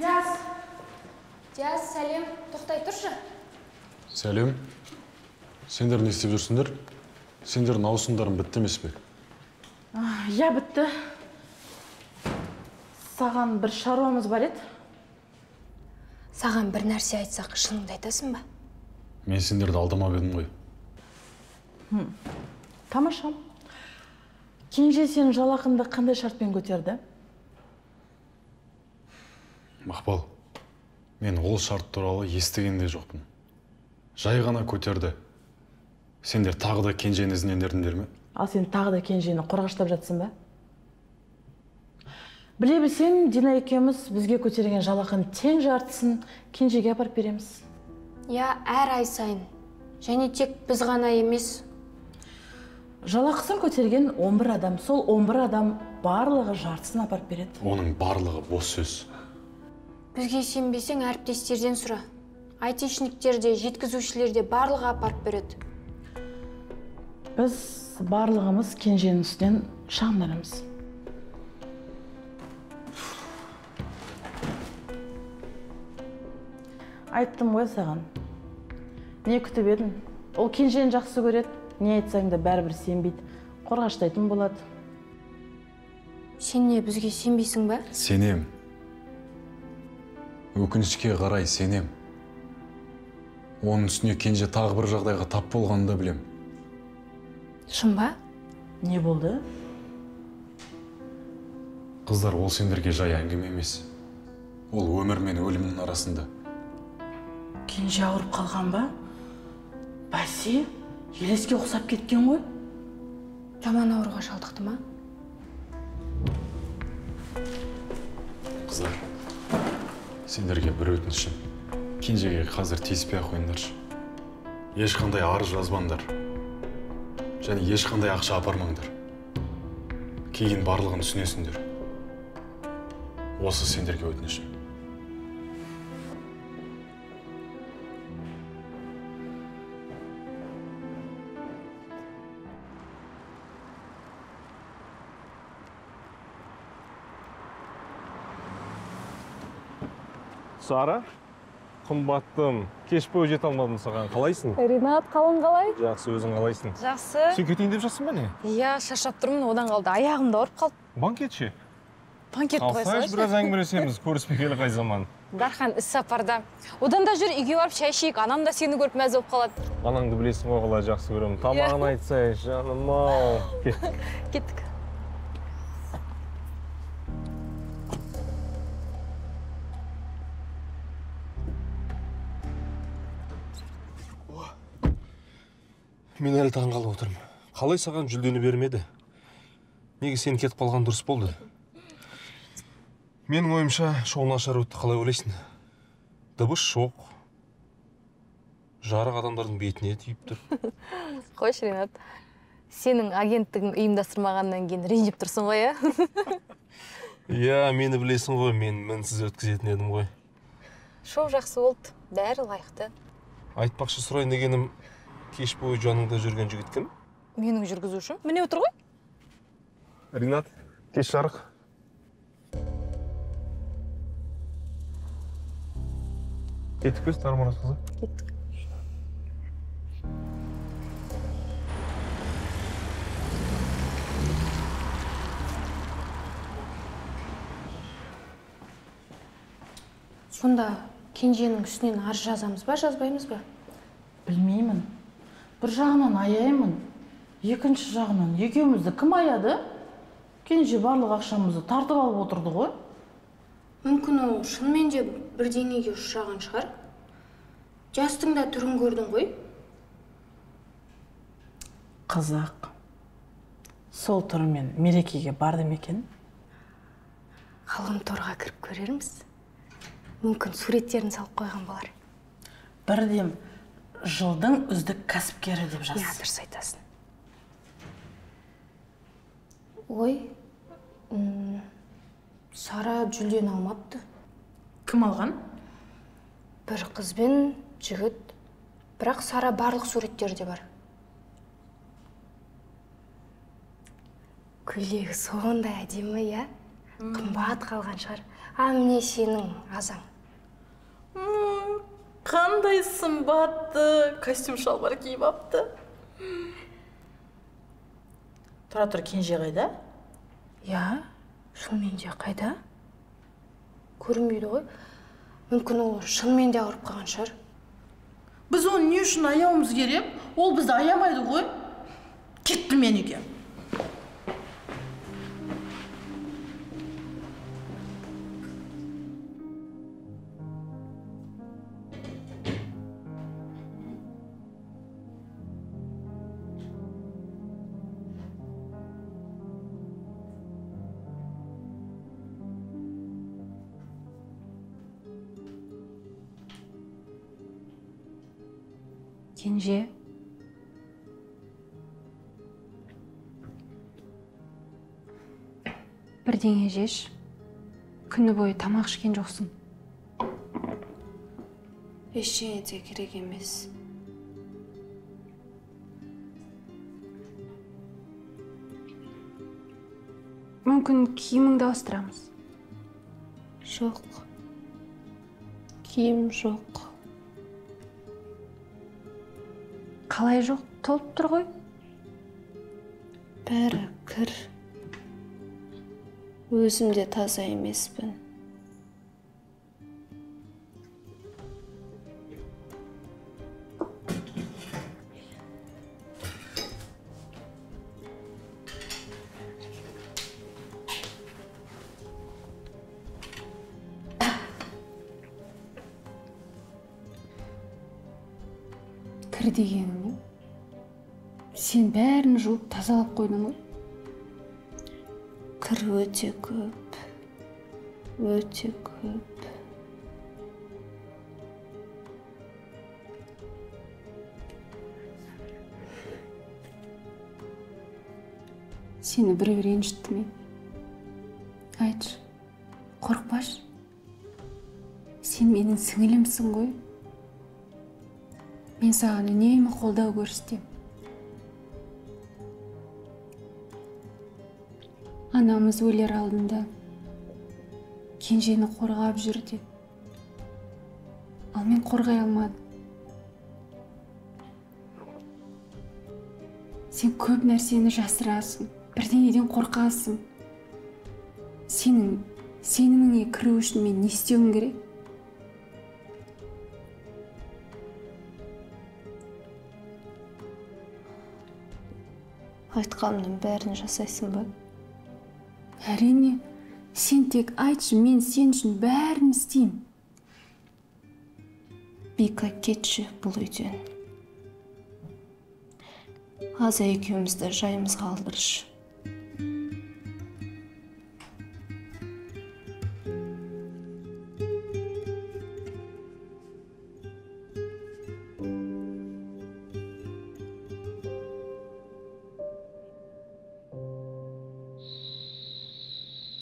Диас, сәлем. Тоқтай тұршы. Сәлем. Сендер не істеп жүрсіңдер? Сендердің ауысымдарың бітті емес пе? Я бітті. Саған бір шаруамыз бар еді. Саған бір нәрсе айтсақ, шыныңды айтасың ба? Мен сендерді алдамап едім ғой. Тамаша. Кенже сенің жалақыңды қандай шартпен көтерді? Мақпал, мен ол шарт туралы естіген де жоқпын. Жай ғана көтерді. Сендер тағы да Кенжені ізінен ердіңдер ме? Ал сен тағы да Кенжені қорғаштап жатсың ба? Біле білсем, Дина екеуміз бізге көтерген жалақын тең жартысын Кенжеге апарып береміз. Я, әр ай сайын. Және тек біз ғана емес. Жалақысын көтерген 11 адам, сол 11 адам барлығы жартысын апарып береді. Оның барлығы бос сөз. Бізге сенбесең, әріптестерден сұра. Айтишниктер де, жеткізушілер де барлығы апарып береді. Біз барлығымыз Кенженің үстінен шығынданамыз. Айттым ғой саған. Не күтіп едің? Ол Кенжені жақсы көреді. Не айтсаң да бәрібір сенбейді. Қорғаштайтын болады. Сен не, бізге сенбейсің ба? Сенем. Өкінішке қарай сенем. Оның үстіне Кенже тағы бір жағдайға тап болғанын да білем. Шын ба? Не болды? Қыздар, ол сендерге жай әңгіме емес. Ол өмір мен өлімнің арасында. Кенже ауырып қалған ба? Бәсе, елеске ұқсап кеткен ғой. Жаман ауруға шалдықты ма? Қыздар, сендерге бір өтінішім. Кенжеге қазір тиіспей-ақ қойыңдаршы. Ешқандай арыз жазбаңдар. Және ешқандай ақша апармаңдар. Кейін барлығын түсінесіңдер. Осы сендерге өтінішім. Сара, қымбаттым. Кеш бойы жете алмадым саған. Қалайсың? Ринат, қалың қалай? Жақсы, өзің қалайсың? Жақсы. Сен кетейін деп жатсың ба не? Иә, шаршап тұрмын, одан қалды. Аяғым да ауырып қалды. Банкет ше? Банкет қойсайшы. Қалсайшы, біраз әңгімелесеміз, көріспегелі қай заман. Дархан іс сапарда. Одан да жүр, үйге барып шай ішейік. Анам да сені көріп мәз болып қалады. Анаңды білесің ғой, қалай жақсы көремін. Тамағын айтсайшы, жаным-ау. Кеттік. Мен әлі таңғалып отырмын. Қалай саған жүлдені бермеді? Неге сен кетіп қалған дұрыс болды? Менің ойымша, шоу нашар өтті, қалай ойлайсың? Дыбыс жоқ. Жарық адамдардың бетіне тиіп тұр. Қойшы, Ринат. Сенің агенттігің ұйымдастырмағаннан кейін ренжіп тұрсың ғой, ә? Иә, мені білесің ғой, мен мінсіз өткізетін едім ғой. Шоу жақсы болды, бәрі лайықты. Айтпақшы сұрайын дегенім, кеш бойы жаныңда жүрген жігіт кім? Менің жүргізушім. Міне отыр ғой. Ринат, кеш жарық. Кеттік көз, Тарманас қызы. Кеттік. Сонда Кенженің үстінен арыз жазамыз ба, жазбаймыз ба? Білмеймін. Бір жағынан аяймын. Екінші жағынан екеумізді кім аяды? Кенже барлық ақшамызды тартып алып отырды ғой. Мүмкін ол шынымен де бірдеңеге ұшыраған шығар. Жастың да түрін көрдің ғой. Қызық. Сол түрімен мерекеге барды ма екен? Ғаламторға кіріп көрерміз. Мүмкін суреттерін салып қойған болар. Бірден жылдың үздік кәсіпкері деп жаз. Я, дұрыс айтасың. Ой, Сара жүлдені алмапты. Кім алған? Бір қыз бен жігіт. Бірақ Сара барлық суреттерде бар. Көйлегі сондай әдемі, я? Қымбат қалған шығар. А міне сенің азаң. Қандай сымбатты костюм шалбар киіп апты. Тұра тұр, Кенже қайда? Я, шынымен де қайда? Көрінбейді ғой. Мүмкін ол шынымен де ауырып қалған шығар. Біз оны не үшін аяуымыз керек? Ол бізді аямайды ғой. Кеттім мен үйге. Кенже. Бірдеңе жеш. Күні бойы тамақ ішкен жоқсың. Ештеңе де керек емес. Мүмкін киіміңді ауыстырамыз. Жоқ. Киім жоқ. Қалай жоқ? Толып тұр ғой. Бәрі кір. Өзім де таза емеспін. Кір дегенің не? Сен бәрін жуып тазалап қойдың ғой. Кір өте көп. Өте көп. Сені біреу ренжітті ме? Айтшы, қорықпашы. Сен менің сіңілімсің ғой. Мен саған үнемі қолдау көрсетем. Анамыз өлер алдында Кенжені қорғап жүрді. Ал мен қорғай алмадым. Сен көп нәрсені жасырасың, бірдеңеден қорқасың. Сенің сеніміңе кіру үшін мен не істеуім керек? Айтқанымның бәрін жасайсың ба? Әрине, сен тек айтшы, мен сен үшін бәрін істеймін. Бика, кетші бұл үйден. Аза екеумізді жайымызға алдыршы.